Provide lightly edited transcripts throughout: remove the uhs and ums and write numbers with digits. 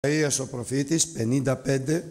Ισαΐας ο προφήτης 55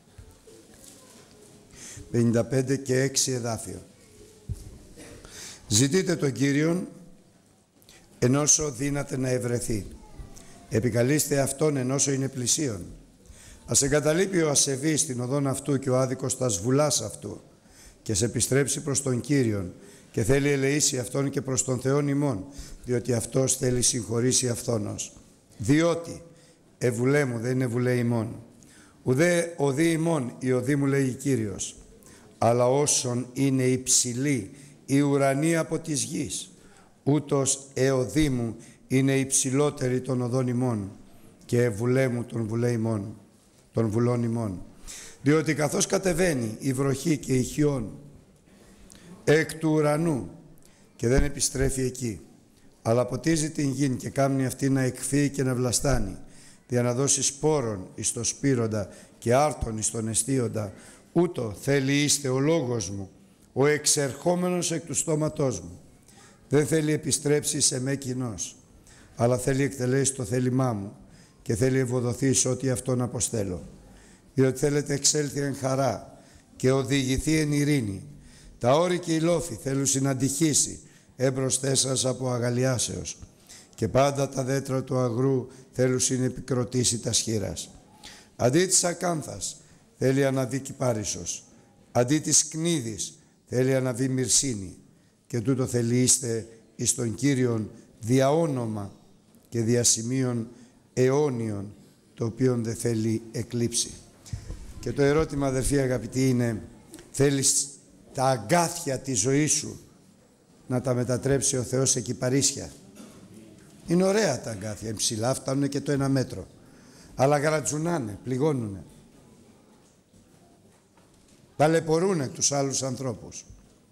και 6 εδάφιο. Ζητείτε τον Κύριον ενώσο δύναται να ευρεθεί. Επικαλείστε Αυτόν ενώσο είναι πλησίον. Ας εγκαταλείπει ο ασεβής την οδόν αυτού και ο άδικος τας βουλάς αυτού και σε επιστρέψει προς τον Κύριον και θέλει ελεήσει Αυτόν και προς τον Θεόν ημών, διότι Αυτός θέλει συγχωρήσει αυθόνος. Διότι εβουλέ μου δεν είναι βουλέ ημών, ουδέ οδή ημών η οδή μου λέει Κύριος, αλλά όσον είναι υψηλή η ουρανή από της γης, ούτως εωδή μου είναι υψηλότερη των οδών ημών και εβουλέ μου των βουλέ ημών, των βουλών ημών. Διότι καθώς κατεβαίνει η βροχή και η χιόν εκ του ουρανού και δεν επιστρέφει εκεί, αλλά ποτίζει την γην και κάμνει αυτή να εκφύει και να βλαστάνει, για να δώσει σπόρων εις το σπείροντα και άρτων εις τον εστίοντα, ούτω θέλει είστε ο λόγος μου, ο εξερχόμενος εκ του στόματός μου. Δεν θέλει επιστρέψει σε με κοινός, αλλά θέλει εκτελέσει το θέλημά μου και θέλει ευοδοθεί σε ό,τι Αυτόν αποστέλω. Διότι θέλετε εξέλθει εν χαρά και οδηγηθεί εν ειρήνη. Τα όρη και οι λόφοι θέλουν συναντυχήσει έμπροσθέ σας από αγαλιάσεως. Και πάντα τα δέντρα του αγρού θέλουν συνεπικροτήσει τα σχήρας. Αντί της ακάνθας θέλει αναβεί κυπάρισος. Αντί της κνίδης θέλει αναβεί μυρσίνη. Και τούτο θέλει είστε εις τον Κύριον διαόνομα και διασημείων αιώνιων, το οποίον δεν θέλει εκλείψει. Και το ερώτημα, αδερφοί αγαπητοί, είναι: θέλεις τα αγκάθια της ζωής σου να τα μετατρέψει ο Θεός σε κυπαρίσια? Είναι ωραία τα αγκάθια, ψηλά, φτάνουν και το 1 μέτρο. Αλλά γρατζουνάνε, πληγώνουνε. Ταλαιπωρούνε τους άλλους ανθρώπους.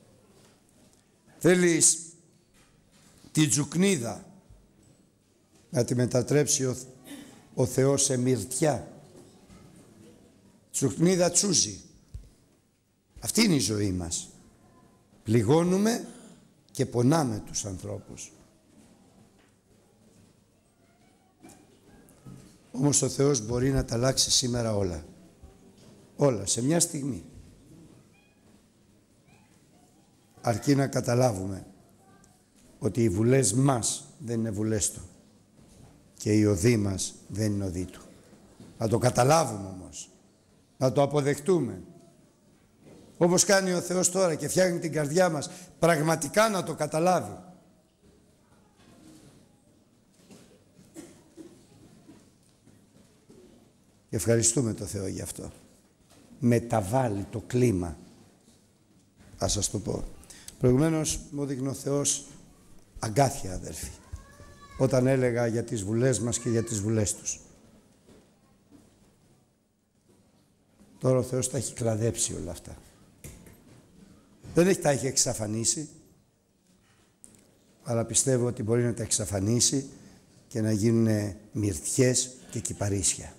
Θέλεις τη τζουκνίδα να τη μετατρέψει ο Θεός σε μυρτιά. Τζουκνίδα τσούζει. Αυτή είναι η ζωή μας. Πληγώνουμε και πονάμε τους ανθρώπους. Όμως ο Θεός μπορεί να τα αλλάξει σήμερα όλα. Όλα, σε μια στιγμή. Αρκεί να καταλάβουμε ότι οι βουλές μας δεν είναι βουλές Του και οι οδοί μας δεν είναι οδοί Του. Να το καταλάβουμε όμως. Να το αποδεχτούμε. Όπως κάνει ο Θεός τώρα και φτιάχνει την καρδιά μας πραγματικά να το καταλάβει. Και ευχαριστούμε το Θεό γι' αυτό. Μεταβάλλει το κλίμα. Ας σας το πω. Προηγουμένως μου έδειχνε ο Θεός αγκάθια, αδέρφοι, όταν έλεγα για τις βουλές μας και για τις βουλές τους. Τώρα ο Θεός τα έχει κλαδέψει όλα αυτά. Δεν τα έχει εξαφανίσει, αλλά πιστεύω ότι μπορεί να τα εξαφανίσει και να γίνουν μυρτιές και κυπαρίσια.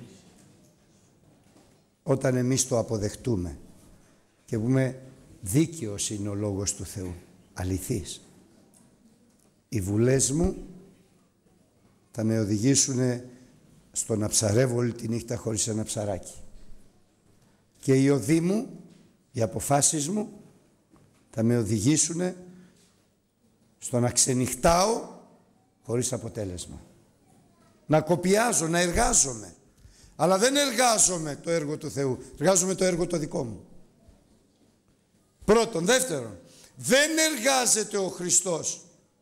Όταν εμείς το αποδεχτούμε και πούμε δίκαιος είναι ο λόγος του Θεού, αληθής. Οι βουλές μου θα με οδηγήσουν στο να ψαρεύω όλη τη νύχτα χωρίς ένα ψαράκι. Και οι οδοί μου, οι αποφάσεις μου θα με οδηγήσουν στο να ξενυχτάω χωρίς αποτέλεσμα. Να κοπιάζω, να εργάζομαι. Αλλά δεν εργάζομαι το έργο του Θεού, εργάζομαι το έργο το δικό μου. Πρώτον. Δεύτερον, δεν εργάζεται ο Χριστός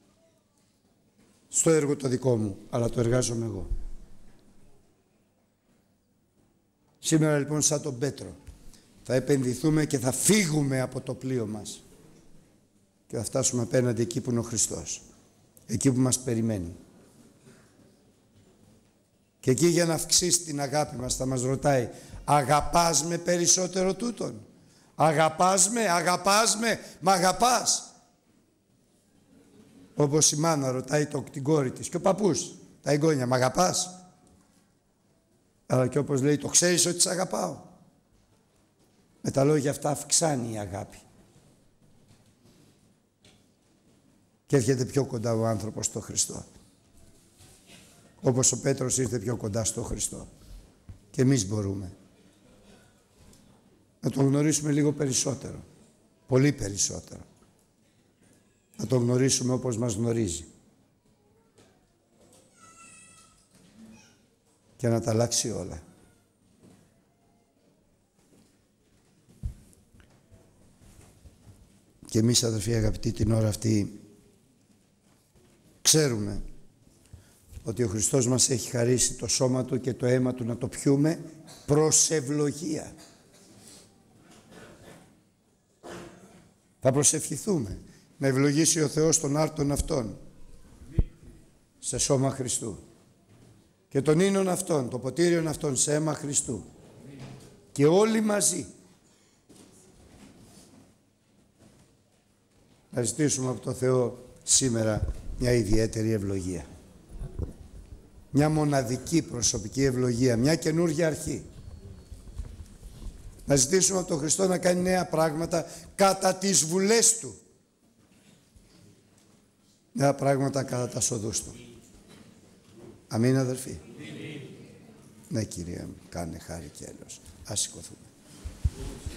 στο έργο το δικό μου, αλλά το εργάζομαι εγώ. Σήμερα λοιπόν σαν τον Πέτρο θα επενδυθούμε και θα φύγουμε από το πλοίο μας και θα φτάσουμε απέναντι εκεί που είναι ο Χριστός, εκεί που μας περιμένει. Και εκεί για να αυξήσει την αγάπη μας θα μας ρωτάει: αγαπάς με περισσότερο τούτον? Αγαπάς με, μ' αγαπάς? Όπως η μάνα ρωτάει την κόρη της και ο παππούς, τα εγγόνια, μ' αγαπάς? Αλλά και όπως λέει, το ξέρεις ότι σ' αγαπάω? Με τα λόγια αυτά αυξάνει η αγάπη. Και έρχεται πιο κοντά ο άνθρωπος στο Χριστό. Όπως ο Πέτρος ήρθε πιο κοντά στο Χριστό. Και εμείς μπορούμε να τον γνωρίσουμε λίγο περισσότερο. Πολύ περισσότερο. Να τον γνωρίσουμε όπως μας γνωρίζει. Και να τα αλλάξει όλα. Και εμείς, αδερφοί αγαπητοί, την ώρα αυτή ξέρουμε ότι ο Χριστός μας έχει χαρίσει το σώμα Του και το αίμα Του να το πιούμε προς ευλογία. Θα προσευχηθούμε να ευλογήσει ο Θεός τον άρτον αυτόν σε σώμα Χριστού και τον ίνον αυτόν, το ποτήριον αυτόν σε αίμα Χριστού και όλοι μαζί να ζητήσουμε από τον Θεό σήμερα μια ιδιαίτερη ευλογία. Μια μοναδική προσωπική ευλογία, μια καινούργια αρχή. Να ζητήσουμε από τον Χριστό να κάνει νέα πράγματα κατά τις βουλές Του. Νέα πράγματα κατά τα σοδούς Του. Αμήν, αδερφοί. Ναι, Κύριε μου, κάνε χάρη και έλεος. Ας σηκωθούμε.